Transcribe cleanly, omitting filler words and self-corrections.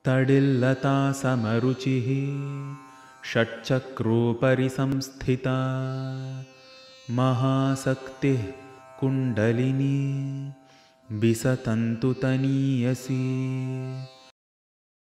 तडिल्लता समरुचिः षट्चक्रोपरि संस्थिता महाशक्तिः कुण्डलिनी विसतन्तु तनीयसी।